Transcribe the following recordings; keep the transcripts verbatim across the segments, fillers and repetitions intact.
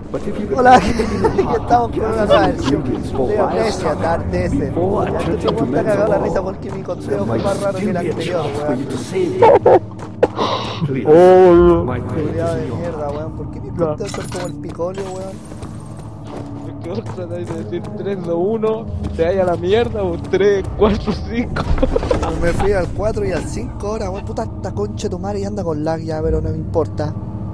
Hola, aquí estamos con una nueva versión de Amnesia Dark Descent. Ya este juego está cagado la risa porque mi conteo fue más raro que el anterior, weón. Oh, Culiado de mierda, weón. ¿Por qué mis conteos son como el picolio, weón? ¿qué vos tratáis de decir tres, dos, uno? ¿Te vaya a la mierda o tres, cuatro, cinco? Me fui al cuatro y al cinco ahora, weón. Puta, esta concha de tu madre y anda con lag ya, pero no me importa.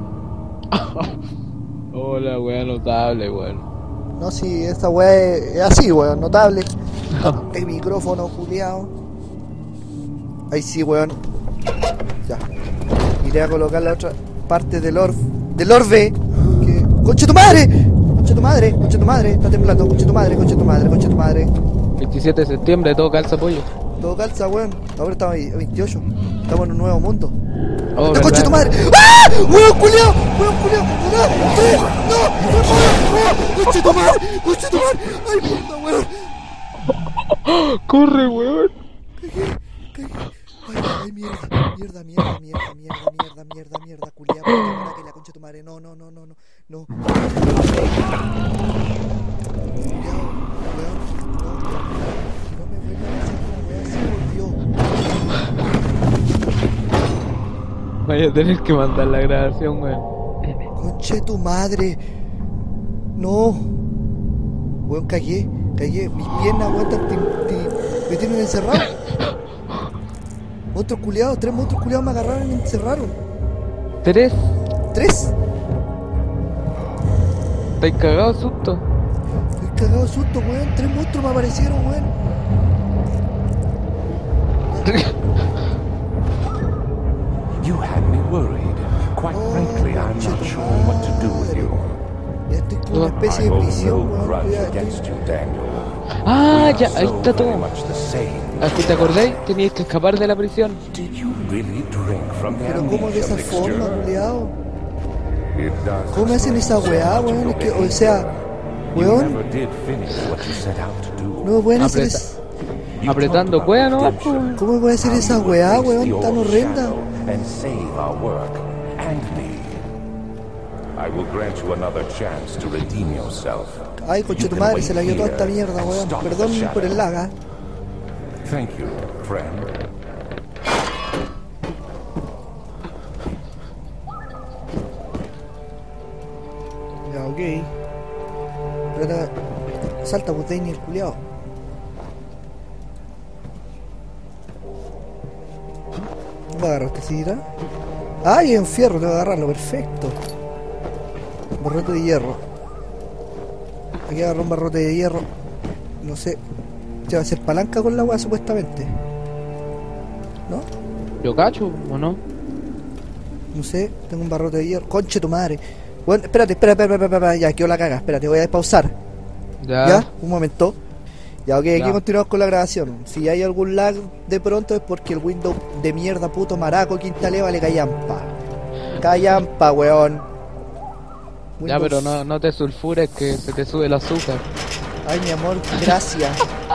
Hola, weón, notable, weón. No, si esta weá es, es así, weón, notable. El micrófono, culiado. Ahí sí, weón. Ya. Iré a colocar la otra parte del orb. ¡Del orbe! Que... ¡Concha tu madre! ¡Concha tu madre! ¡Concha tu madre! Está temblando. ¡Concha tu madre! ¡Concha tu madre! ¡Concha tu madre! veintisiete de septiembre, todo calza pollo. Todo calza, weón. Ahora estamos ahí, veintiocho. Estamos en un nuevo mundo. Oh, ¡La concha de tu ¿verdad? madre! ¡Ah! ¡Weón culiao! ¡Weón culiao! ¡No! ¡No! ¡No! ¡Concha de tu madre! ¡Concha de tu madre! ¡Ay, mierda, weón! ¡Corre, weón! Cagué, cagué. Ay, ay, mierda, mierda, mierda, mierda, mierda, mierda, mierda, mierda, culiao, puta, que la concha de tu madre, no, no, no, no, no, no. Culiao, weón, no, que no me vuelvan a hacer una wea así, por Dios. Vaya a tener que mandar la grabación, weón. Concha de tu madre. No. Weón, cagué, cagué, mis piernas, weón, te, te, te, me tienen encerrado. Monstruos culiados, tres monstruos culiados me agarraron y me encerraron. ¿Tres? ¿Tres? ¿Estáis cagado, susto? Estoy cagado de susto, weón. Tres monstruos me aparecieron, weón. You had me worried. Quite Oh, frankly, I'm concha not tu sure what to do with you. Ya estoy con una especie I de hold prisión, no weón. grudge Cuidado, against estoy... you, Daniel. Ah, We ya, are ahí so está very todo. much the same. ¿A que te acordáis? Teníais que escapar de la prisión. Did you really drink from the Pero ¿cómo de amnesia esa forma, mixture? culiado? It does ¿Cómo hacen esa explain so weá, much of weón? your Es que, o behavior. sea, You weón, never did finish what you set out to do. no me pueden hacer Apreta- es... You apretando talked cuea, about ¿no? redemption. ¿Cómo me puede hacer How esa you would weá, face weón? the Tan old horrenda. shadow and save our work and me. I will grant you another chance to redeem yourself. Ay, concha You tu can madre, wait se la dio toda here esta mierda, and weón. stop the Perdón shadow. por el laga. Thank you, friend. Ya, ok. Ahora, salta, pues, Dani, el culiao. ¿Cómo agarro este sidra? ¡Ay, es un fierro! Tengo que agarrarlo, perfecto. Barrote de hierro. Aquí agarro un barrote de hierro. No sé. Se va a hacer palanca con la weá, supuestamente. ¿No? ¿Yo cacho o no? No sé, tengo un barrote de hierro. Conche tu madre. Bueno, espérate, espérate, espérate, espérate, espérate, ya, quedó la caga. Espérate, voy a despausar. Ya. ¿Ya? Un momento. Ya, ok, aquí Ya. continuamos con la grabación. Si hay algún lag de pronto es porque el Windows de mierda puto maraco que instalé vale callampa. Callampa, weón. Ya, Windows- pero no, no te sulfures que se te sube el azúcar. Ay, mi amor, gracias.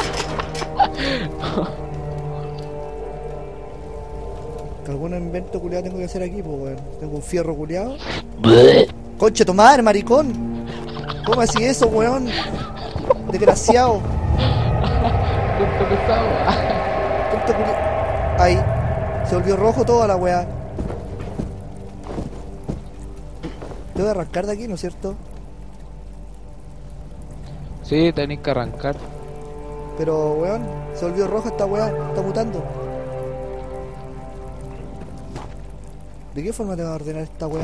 ¿Algún invento culiado tengo que hacer aquí, pues, weón? Tengo un fierro culiado. Conche tu madre, maricón. ¿Cómo así eso, weón? Desgraciado. Punto pesado. Tonto culiao. Ahí. Se volvió rojo toda la weá. Tengo que arrancar de aquí, ¿no es cierto? Sí, tenés que arrancar. Pero, weón, se volvió rojo esta weá. Está mutando. ¿De qué forma tengo que ordenar esta weá?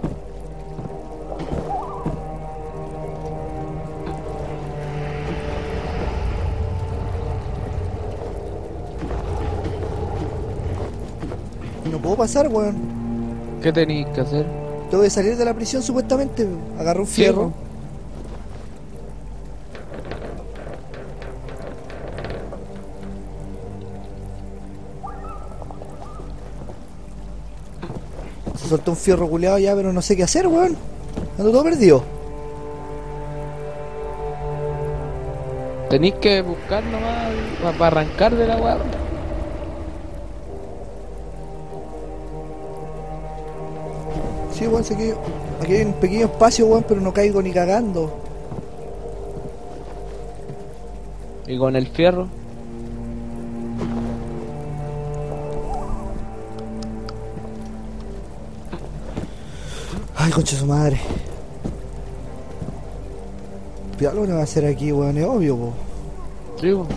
No puedo pasar, weón. ¿Qué tenéis que hacer? Tengo que salir de la prisión supuestamente. Agarré un fierro. Se soltó un fierro culeado ya, pero no sé qué hacer, weón. Ando todo perdido. Tenéis que buscar nomás para arrancar de la weá. Sí, weón, sé que Aquí hay un pequeño espacio, weón, pero no caigo ni cagando. Y con el fierro. Ay, concha de su madre. Ya lo que va a hacer aquí, weón, es obvio, po. Sí, po.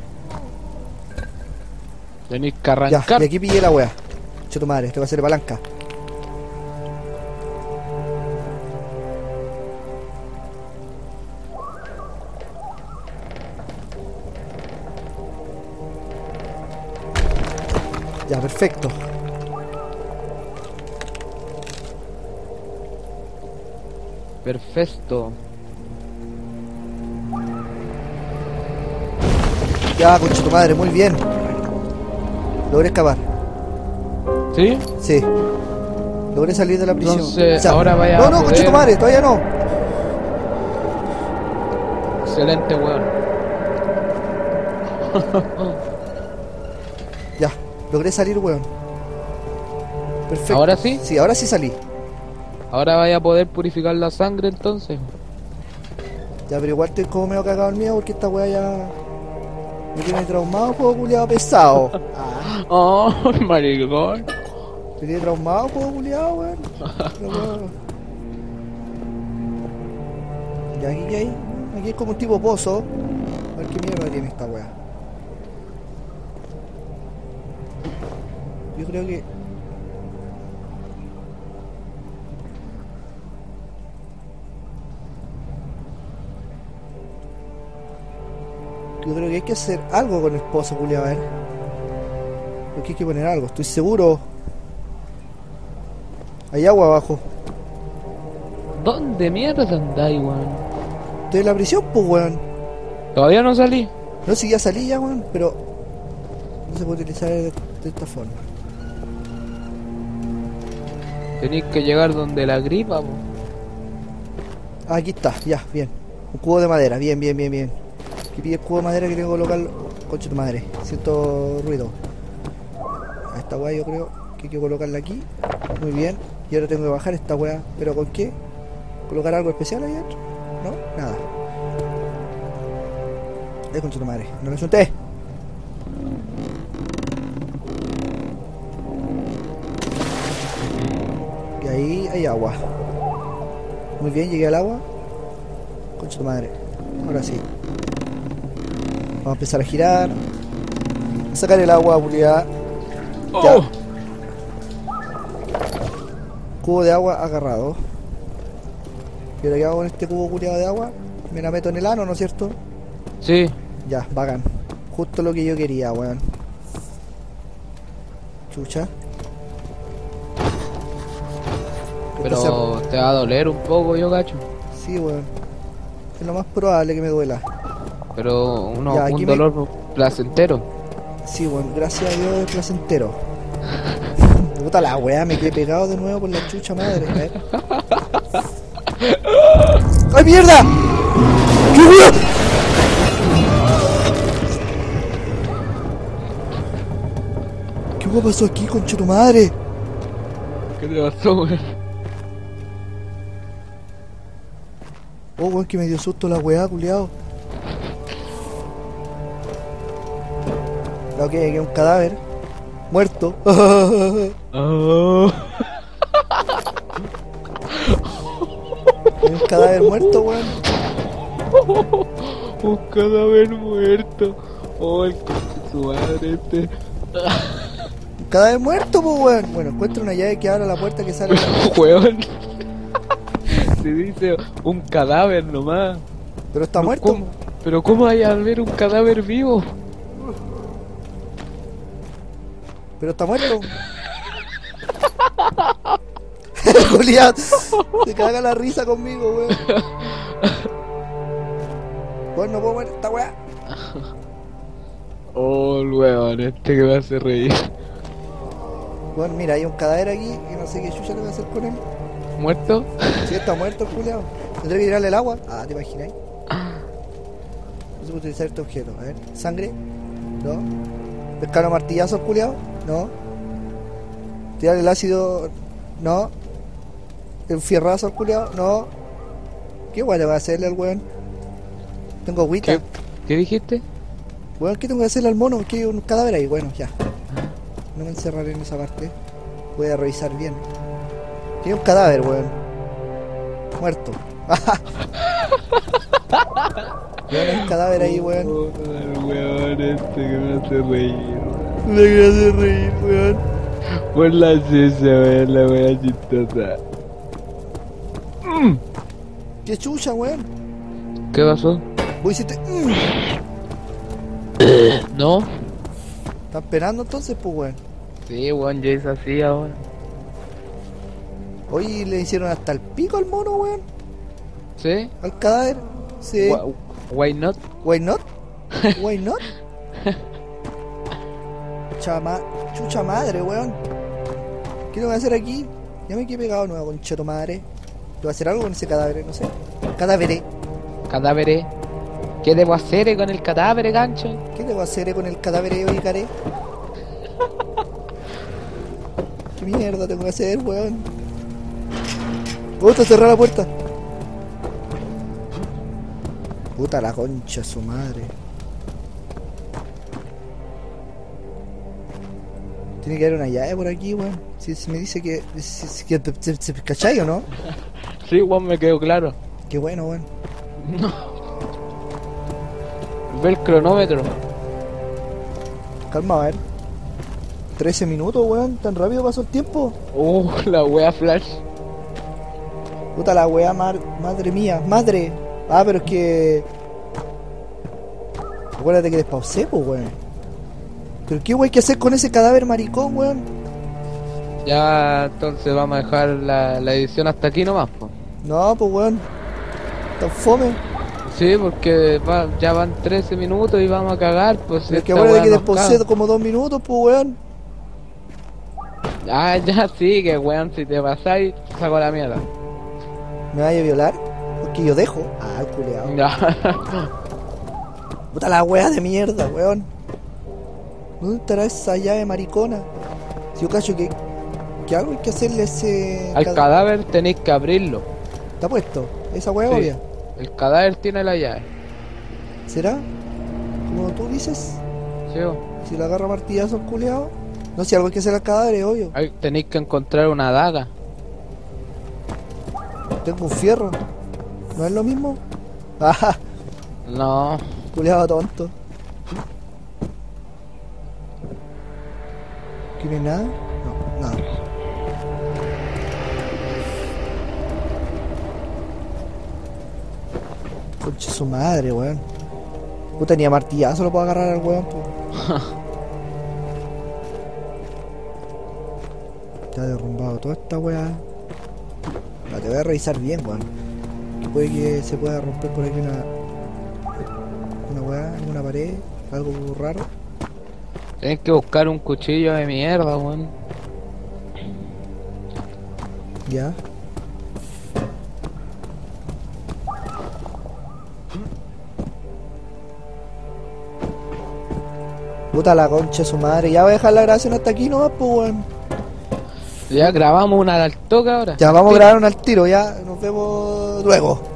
Tenéis que Ya, arrancar. y aquí pillé la weá. Concha de tu madre, esto va a ser palanca. Ya, perfecto. Perfecto. Ya, concha de tu madre, muy bien. Logré escapar. ¿Sí? Sí. Logré salir de la prisión. Entonces, ahora vaya No, a no, poder- concha de tu madre, todavía no. Excelente, weón. Ya, logré salir, weón. Perfecto. ¿Ahora sí? Sí, ahora sí salí. Ahora vaya a poder purificar la sangre entonces. Ya, pero igual estoy como medio cagado el mío porque esta weá ya me tiene traumado, juego culiado pesado. Ah, Oh, maricón. me tiene traumado, juego culiado, weón. Pero, weón. Ya, aquí que hay. Aquí es como un tipo pozo. A ver qué mierda tiene esta weá. Yo creo que. Yo creo que hay que hacer algo con el pozo, culiao, a ver. Porque hay que poner algo, estoy seguro. Hay agua abajo. ¿Dónde mierda andáis, weón? Estoy en la prisión, pues, weón. Todavía no salí. No sé, ya salí ya, weón, pero no se puede utilizar de, de esta forma. Tenéis que llegar donde la gripa, po. Ah, aquí está, ya, bien. Un cubo de madera, bien, bien, bien, bien. Aquí pide el cubo de madera que tengo que colocarlo. Concha de madre, siento ruido. A esta weá yo creo que hay que colocarla aquí. Muy bien. Y ahora tengo que bajar esta weá. ¿Pero con qué? ¿Colocar algo especial ahí dentro? No, nada. Eh, concha de madre, no lo asunté. Y ahí hay agua. Muy bien, llegué al agua. Concha de madre. Ahora sí. Vamos a empezar a girar. A sacar el agua, publicidad. Ya. Oh. Cubo de agua agarrado. Y ahora que hago con este cubo culiado de agua, me la meto en el ano, ¿no es cierto? Sí. Ya, bacán. Justo lo que yo quería, weón. Chucha. Pero Entonces, te va a doler un poco, yo cacho. sí, weón. Es lo más probable que me duela. Pero uno, Ya, aquí un me- dolor placentero. Sí, weón, gracias a Dios es placentero. Puta la weá, me quedé pegado de nuevo por la chucha madre. A ver. ¡Ay, mierda! ¡Qué weá! ¿Qué weá pasó aquí, concha tu madre? ¿Qué te pasó, weón? Oh, weón, que me dio susto la weá, culiao. Ok, aquí hay un cadáver. Muerto. Oh. Hay un cadáver muerto, weón. Un cadáver muerto. Oh, el coche de su madre este. Un cadáver muerto, pues, weón. Bueno, encuentro una llave que abra la puerta que sale. Weón. Se dice un cadáver nomás. Pero está Pero muerto. ¿cómo? Pero ¿cómo hay al ver un cadáver vivo? Pero está muerto. Julián, se caga la risa conmigo, weón. Weón, no puedo ver esta weá. Oh, el weón, este que me hace reír. Weón, mira, hay un cadáver aquí que no sé qué chucha le voy a hacer con él. ¿Muerto? Si está muerto el culiao. Tendré que tirarle el agua. Ah, ¿te imaginas? No se puede utilizar este objeto. A ver, sangre. No. Pescar a martillazo al culiao. No. Tirar el ácido. No. El fierrazo al culiao. No. ¿Qué guay le va a hacerle al weón? Tengo agüita. ¿Qué, ¿Qué dijiste? Weón, ¿qué tengo que hacerle al mono? Que hay un cadáver ahí. Bueno, ya. No me encerraré en esa parte. Voy a revisar bien. Tiene un cadáver, weón. Muerto. Weón, hay un cadáver ahí, weón. El weón este que me hace reír. Me hace reír, weón. Por la cesa, weón, la wea chistosa. Qué chucha, weón. ¿Qué pasó? Vos hiciste. Mm. ¿No? ¿Estás esperando entonces, pues, weón? Sí, weón, yo hice así ahora. Hoy le hicieron hasta el pico al mono, weón. ¿Sí? Al cadáver. Sí. Wha- Why not? Why not? Why not? Chama, chucha madre, weón. ¿Qué tengo que hacer aquí? Ya me quedé pegado nuevo, concheto madre. ¿Tengo que hacer algo con ese cadáver? No sé. Cadáver. Cadáveres. ¿Qué debo hacer con el cadáver, gancho? ¿Qué debo hacer con el cadáver, oye, caré? ¿Qué mierda tengo que hacer, weón? Puta, cerrar la puerta. Puta la concha, su madre. Tiene que haber una llave por aquí, weón. Si, si me dice que... Si, si, que se, se, ¿cachai o no? Sí, weón, me quedó claro. Qué bueno, weón. Ve el cronómetro. Calma, a ver. trece minutos, weón. ¿Tan rápido pasó el tiempo? Uh, la wea flash. Puta la weá, mar, madre mía. Madre. Ah, pero es que... Acuérdate que despausé, pues, weón. Pero qué weón hay que hacer con ese cadáver maricón, weón. Ya, entonces vamos a dejar la, la edición hasta aquí nomás, po. No, pues, weón. Tan fome. Sí, porque va- ya van trece minutos y vamos a cagar, pues. Pero es que esta acuérdate wea que nos despausé caga. como dos minutos, pues, weón. Ah, ya sí, que weón, si te pasáis, saco la mierda. ¿Me vaya a violar? Porque yo dejo. Ah, culeado. Ya. Puta la wea de mierda, weón. ¿Dónde estará esa llave maricona? Si yo cacho que... Que algo hay que hacerle a ese... Al cada- cadáver tenéis que abrirlo. ¿Está puesto? ¿Esa wea Sí. obvia? El cadáver tiene la llave. ¿Será? Como tú dices. ¿Sí? o? Si le agarra martillazo al culeado. No, si algo hay que hacer al cadáver, es obvio. Ahí tenéis que encontrar una daga. Tengo un fierro. ¿No es lo mismo? Ah, No. culeado tonto. ¿Aquí no hay nada? No, nada. Concha su madre, weón. Puta, ni a martillazo lo puedo agarrar al weón, po. Ya derrumbado toda esta weá. No, te voy a revisar bien, weón. Que puede que se pueda romper por aquí una... Una weá, en una pared. Algo raro. Tenéis que buscar un cuchillo de mierda, weón. Ya. Puta la concha de su madre. Ya voy a dejar la grabación hasta aquí nomás, pues, weón. Ya grabamos una al toque ahora. Ya vamos a grabar un al tiro, ya. Nos vemos luego.